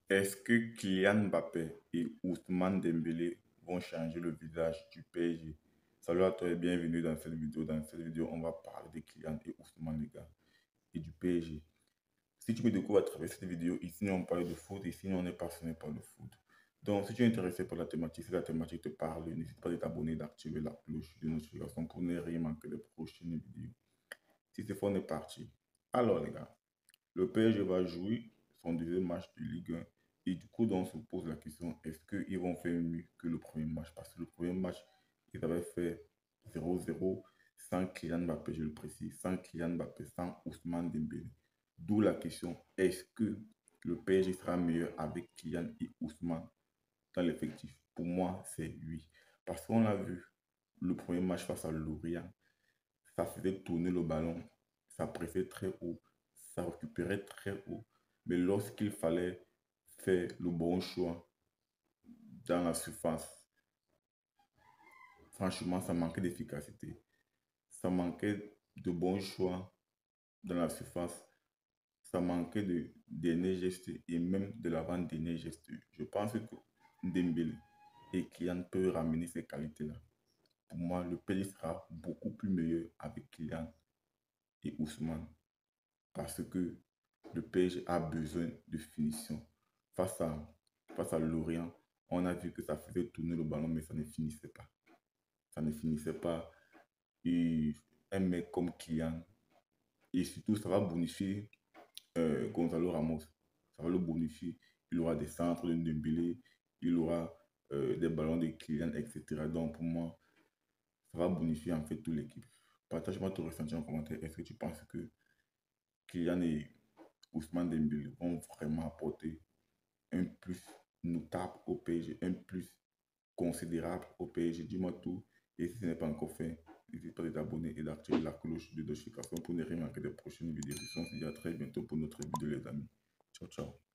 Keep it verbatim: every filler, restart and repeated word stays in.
Est-ce que Kylian Mbappé et Ousmane Dembélé vont changer le visage du P S G? Salut à toi et bienvenue dans cette vidéo. Dans cette vidéo, on va parler de Kylian et Ousmane, les gars, et du P S G. Si tu me découvres à travers cette vidéo, ici, on parle de foot, ici, on est passionné par le foot. Donc, si tu es intéressé par la thématique, si la thématique te parle, n'hésite pas à t'abonner, d'activer la cloche de notification pour ne rien manquer des prochaines vidéos. Si c'est fait, on est parti. Alors, les gars, le P S G va jouer son deuxième match de Ligue un. Et du coup, on se pose la question, est-ce qu'ils vont faire mieux que le premier match? Parce que le premier match, ils avaient fait zéro zéro sans Kylian Mbappé, je le précise, sans Kylian Mbappé, sans Ousmane Dembélé. D'où la question, est-ce que le P S G sera meilleur avec Kylian et Ousmane dans l'effectif? Pour moi, c'est oui. Parce qu'on a vu le premier match face à Lorient, ça faisait tourner le ballon, ça pressait très haut, ça récupérait très haut. Mais lorsqu'il fallait faire le bon choix dans la surface, franchement, ça manquait d'efficacité. Ça manquait de bons choix dans la surface. Ça manquait de derniers gestes et même de l'avant-dernier geste. Je pense que Dembélé et Kylian peuvent ramener ces qualités-là. Pour moi, le P S G sera beaucoup plus meilleur avec Kylian et Ousmane. Parce que le P S G a besoin de finition. Face à, face à Lorient, on a vu que ça faisait tourner le ballon, mais ça ne finissait pas. Ça ne finissait pas. Et un mec comme Kylian, et surtout, ça va bonifier euh, Gonzalo Ramos. Ça va le bonifier. Il aura des centres de Dembélé, il aura euh, des ballons de Kylian, et cetera. Donc, pour moi, ça va bonifier en fait toute l'équipe. Partage-moi ton ressenti en commentaire. Est-ce que tu penses que Kylian et Ousmane Dembélé vont vraiment apporter un plus notable au P S G, un plus considérable au P S G? Dis-moi tout. Et si ce n'est pas encore fait, n'hésite pas à t'abonner et d'activer la cloche de notification pour ne rien manquer des prochaines vidéos. On se dit à très bientôt pour notre vidéo, les amis. Ciao, ciao.